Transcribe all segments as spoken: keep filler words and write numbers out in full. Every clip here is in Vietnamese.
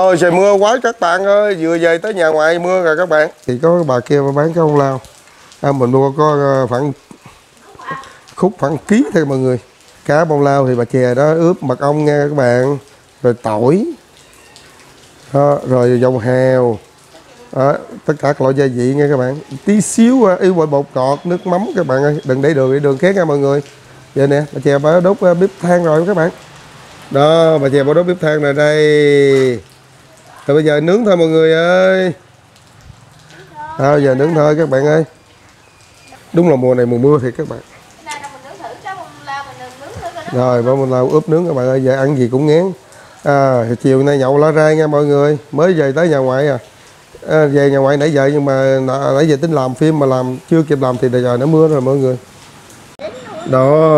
Rồi trời mưa quá các bạn ơi, vừa về tới nhà ngoại mưa rồi các bạn. Thì có bà kia bà bán cái bông lau. À, mình mua có khoảng khúc khoảng ký thôi mọi người. Cá bông lau thì bà chè đó ướp mật ong nha các bạn. Rồi tỏi. Đó, rồi dầu hào. Đó, tất cả các loại gia vị nha các bạn. Tí xíu y bột bột ngọt, nước mắm các bạn ơi. Đừng để đường để đường khác nha mọi người. Vậy nè, bà chè bà đốt bếp than rồi các bạn. Đó, bà chè bà đốt bếp than rồi đây. Rồi bây giờ nướng thôi mọi người ơi. À, giờ nướng thôi các bạn ơi. Đúng là mùa này mùa mưa thiệt các bạn. Rồi bông bông lau ướp nướng các bạn ơi. Giờ ăn gì cũng ngán. À, chiều nay nhậu lá rai nha mọi người. Mới về tới nhà ngoại à. À, về nhà ngoại nãy giờ nhưng mà nãy giờ tính làm phim mà làm chưa kịp làm thì giờ nó mưa rồi mọi người. Đó,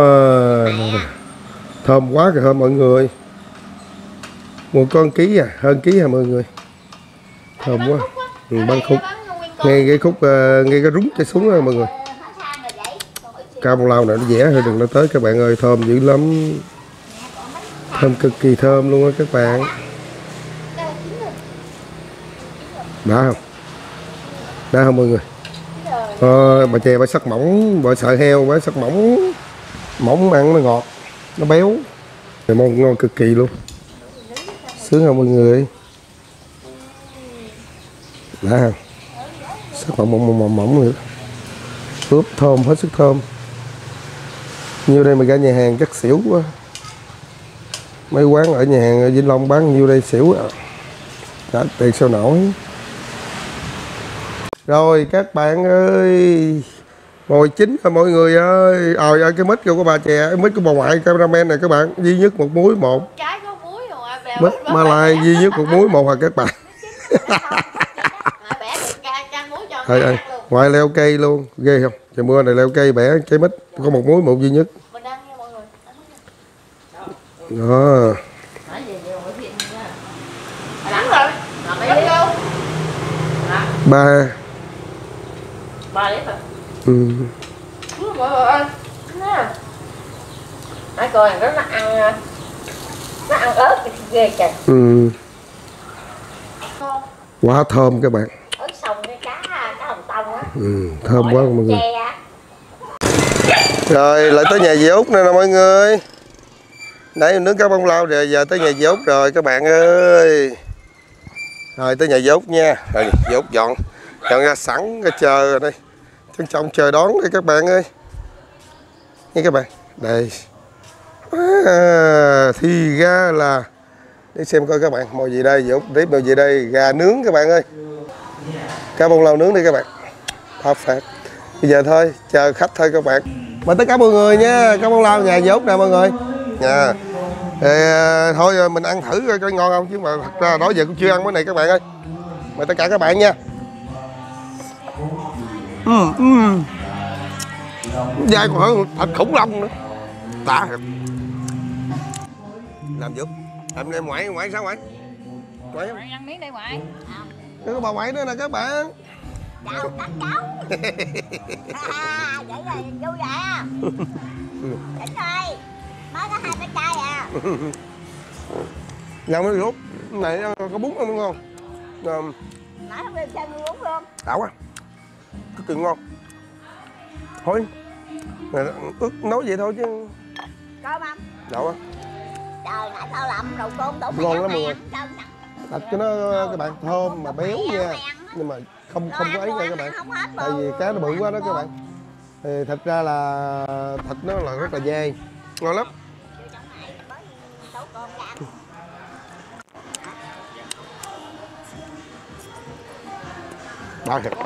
thơm quá kìa mọi người. Một con ký à, hơn ký à mọi người. Thơm quá. Ừ, băng khúc. Ngay cái khúc, uh, ngay cái rúng chạy xuống rồi mọi người. Cá bông lau này nó dẻ hơi đừng nó tới các bạn ơi, thơm dữ lắm. Thơm cực kỳ thơm luôn á các bạn. Đã không? Đã không mọi người? Ờ, bà chè bà sắc mỏng, bà sợi heo bà sắc mỏng. Mỏng ăn nó ngọt, nó béo. Món ngon cực kỳ luôn. Sướng không mọi người? Đã không? Sắc mỏng mỏng mỏng mỏng, mỏng nữa. Ướp thơm hết sức thơm. Nhiêu đây mà ra nhà hàng chắc xỉu quá. Mấy quán ở nhà hàng ở Vĩnh Long bán nhiêu đây xỉu à. Trả tiền sao nổi. Rồi các bạn ơi, ngồi chín rồi mọi người ơi. Ờ ơi cái mic của bà chè, mic của bà ngoại cameraman này các bạn, duy nhất một muối một. Trái có muối rồi. Mic Malay duy nhất một muối một à các bạn. Thôi ơi, ngoại leo cây luôn, ghê không? Trời mưa này leo cây bẻ trái mít, có một muối một duy nhất. Đó. Ba. Ba lít hả? Ừ. Mọi người ơi, ai coi nó nó ăn nó ăn ớt thì ghê trời. Ừ. Quá thơm các bạn. Ớt xong cái cá cá hồng tông á. Ừ, thơm quá mọi người. Rồi lại tới nhà dì Út nè nè mọi người. Nãy nướng cá bông lau rồi, giờ tới nhà dì Út rồi các bạn ơi. Rồi tới nhà dì Út nha. Rồi dì Út dọn dọn ra sẵn ra chờ rồi đây. Trong trong chờ đón đây các bạn ơi. Nghe các bạn. Đây. À, thì ra là để xem coi các bạn màu gì đây, dì Út tiếp màu gì đây, gà nướng các bạn ơi. Cá bông lau nướng đi các bạn. Perfect. Bây giờ thôi, chờ khách thôi các bạn. Mời tất cả mọi người nha, cá bông lau nhà dì Út nè mọi người. Nha. Thì, thôi mình ăn thử coi ngon không chứ mà thật ra đó giờ cũng chưa ăn cái này các bạn ơi. Mời tất cả các bạn nha. Ừ, ừ. Dai còn hơn thịt khủng long nữa. Đã thiệt. Làm giúp. Làm em ngoại ngoại sao ngoại? Ngoại không? Ăn miếng đây ngoại. Cái bà ngoại nữa nè các bạn. Chào các cháu. À, vậy là vui vậy à. Tỉnh ơi, mới có hai bé trai à. Làm cái rút. Này có bún không đúng không? Um, Nãy không đem chân bún luôn. Đảo quá. Cực kỳ ngon. Thôi. Ước nói vậy thôi chứ. Cơm không? Đậu á. Trời nãy tao làm đầu cơm đủ ngon lắm mọi người. Thịt cho nó các bạn thơm mà béo nha. Nhưng mà không không có ấy nha các bạn. Tại vì cá nó bự quá đó các bạn. Thì thật ra là thịt nó là rất là dai. Ngon lắm. Đã thiệt.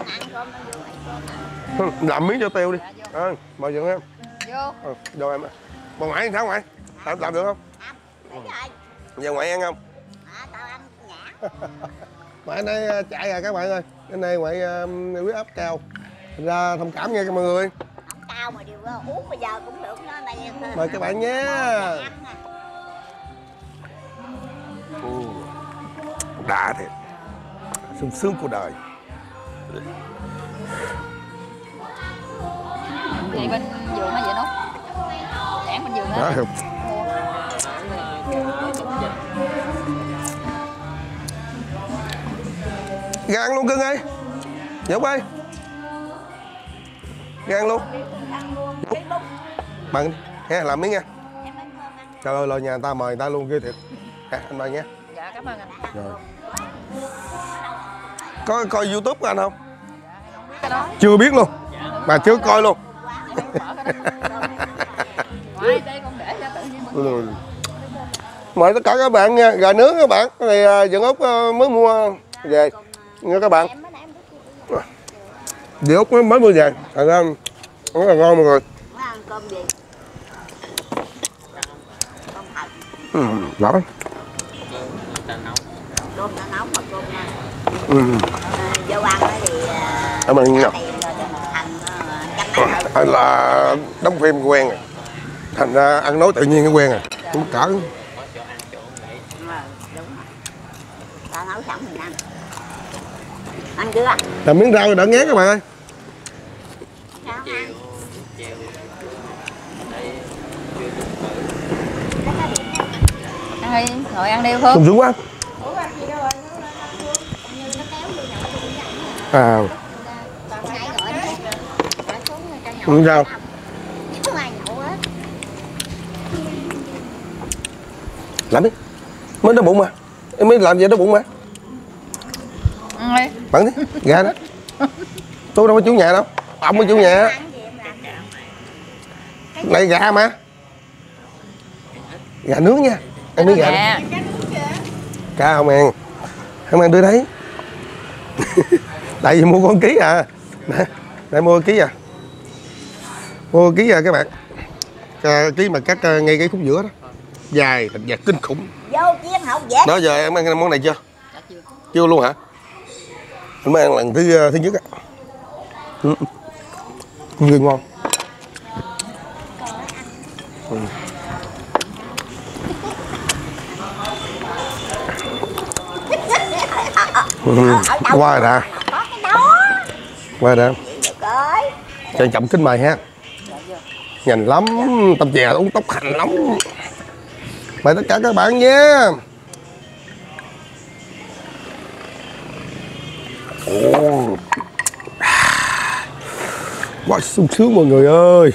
Làm miếng cho tiêu đi. À, mời dừng em. Vô. Ừ, vô em. Bà ngoại sao ngoại? Làm, làm được không? Làm. Giờ ngoại ăn không? À, tao ăn nhã. Ngoại nay chạy rồi các bạn ơi. Cái này ngoại huyết áp cao. Thành ra thông cảm nha mọi người. Không cao mà điều uống bây giờ cũng được đó. Đây, mời các bạn nhé. Đã thiệt. Sung sướng của đời. Vậy bên giường hay vậy nó? Đảng bên giường đó. Đó. Ra ăn luôn cưng ơi. Dũng ơi. Ra ăn luôn. Bằng đi. Ha, làm miếng nha. Trời ơi, lời nhà người ta mời người ta luôn ghê thiệt. Ha, anh mời nha. Dạ, cảm ơn anh. Rồi. Có coi YouTube của anh không? Chưa biết luôn. Mà trước coi luôn. Ngoài đây con để ra tự nhiên Ừ. Mời tất cả các bạn nha, gà nướng các bạn. Cái này Dượng Úc mới mua về nha các bạn. Dượng Úc mới mua về, thành ra rất là ngon mọi người. Ăn cơm gì? Cơm thật. Ừ, rõ. Cơm đã nấu mà cơm nha. Ừ. Vô ăn thì Cảm ơn nha. thằng Hay là đóng phim quen rồi. Thành ra ăn nói tự nhiên cái quen rồi. Không cỡ. đúng rồi. Ta nấu sẵn mình ăn. Ăn chưa? Làm miếng rau đỡ ngán các bạn ơi. Sao ăn? ăn đi, ngồi ăn đi Phương. Không sướng quá. À. Không sao. Không ai nhậu hết. Làm đi. Mới đói bụng mà. Em mới làm gì đói bụng mà. Ăn đi. Bắn đi. Gà đó. Tôi đâu có chủ nhà đâu. Ông có chủ nhà. Này gà mà. Gà nướng nha. Ăn miếng gà Nè. Cá không ăn. Không ăn đưa đấy. Tại vì mua con ký à. Nè, để mua ký à. Mua ký à các bạn. À, ký mà cắt uh, ngay cái khúc giữa đó. Dài, thịt dạt kinh khủng. Vô chiên hậu dễ. Đó giờ em ăn món này chưa? Chưa. Chưa luôn hả? Em mới ăn lần thứ thứ nhất á. Ừ. Người ngon. Ừ. Ừ. Qua rồi đã. Có cái đó. Qua rồi đã. Được rồi. Cho chậm kính mời ha. Nhanh lắm, tâm chè uống tóc hành lắm. Mời tất cả các bạn nha. Ồ. Quá sung sướng mọi người ơi.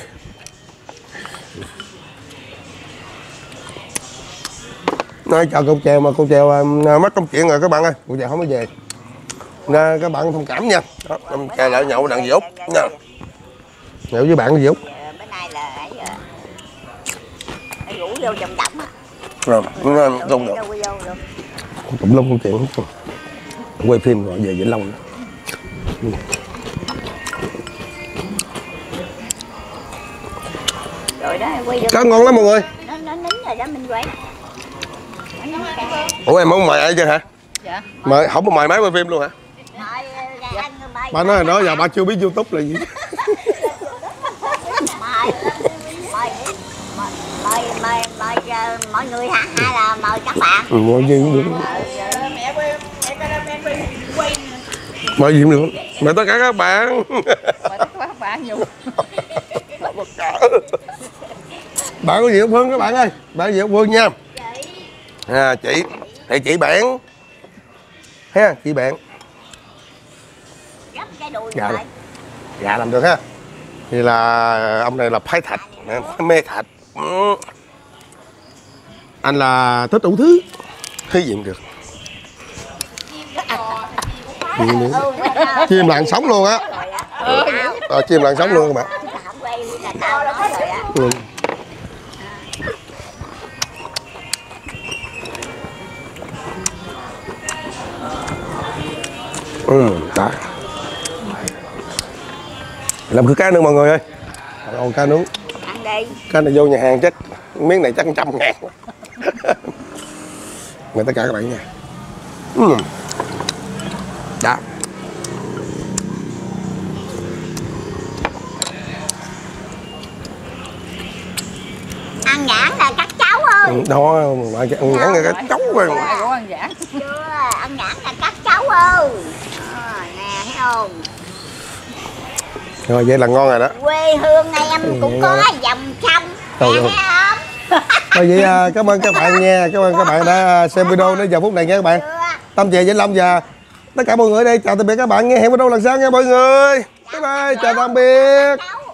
Nói chào con trèo mà con trèo mất công chuyện rồi các bạn ơi. Con trèo không có về. Nên các bạn thông cảm nha. Đó, con trèo lại nhậu đặng dì Út nha. Nhậu với bạn dì Út. Bữa nay là ấy rồi. Phải rủ vô vòng vòng á. Rồi, không được. Vô vô vô. Tùm lum con chuyện. Quay phim rồi về Vĩnh Long. Ừ. Rồi đó quay được. Cá ngon lắm mọi người. Nó nó nín rồi đó mình quay. Ủa em không mời ai chứ hả? Dạ. Mời, không có mời máy quay phim luôn hả? Mời anh mời. Bà nói là đó giờ bà chưa biết YouTube là gì. Mời mời mời mời mời mọi người hả hay là mời các bạn? Ừ, mời gì cũng được. Mẹ quay, mẹ cameraman quay. Mời gì cũng được. Mời tất cả các bạn. Mời tất cả các bạn nhiều. Bạn có gì không Phương các bạn ơi? Bạn có gì không Phương nha. À, chị thì chị bạn ha, chị bạn Gấp cái đùi dạ lại. dạ làm được ha. Thì là ông này là phái thạch, mê thạch. Ừ. Anh là thích đủ thứ, thứ gì cũng được. Ừ, chim làng sống luôn á. Ờ, chim làng sống luôn các bạn. Không quay là tao nói rồi á. Ừ. Ừ, đó. Làm cứ cá nướng mọi người ơi. Còn cá nướng. Ăn đi. Cá này vô nhà hàng chắc miếng này chắc trăm ngàn. Mời tất cả các bạn nha. Ừ. Đó. Ăn nhãn là các cháu ơi. Ừ, đó, ăn nhãn là cái cháu rồi. Ai cũng ăn nhãn. Chưa, ăn nhãn là các cháu ơi. À, nè thấy không? Rồi vậy là ngon rồi đó. Quê hương em Ừ, cũng ngon. có dòng sông. Trời Nè ơi. thấy không? Thôi vậy à, cảm ơn các bạn nha. Cảm ơn các bạn đã xem video đến giờ phút này nha các bạn. Chưa. Tâm Chè Vĩnh Long và tất cả mọi người đây chào tạm biệt các bạn nghe, hẹn video lần sau nha mọi người. Bye bye, chào tạm biệt. Cháu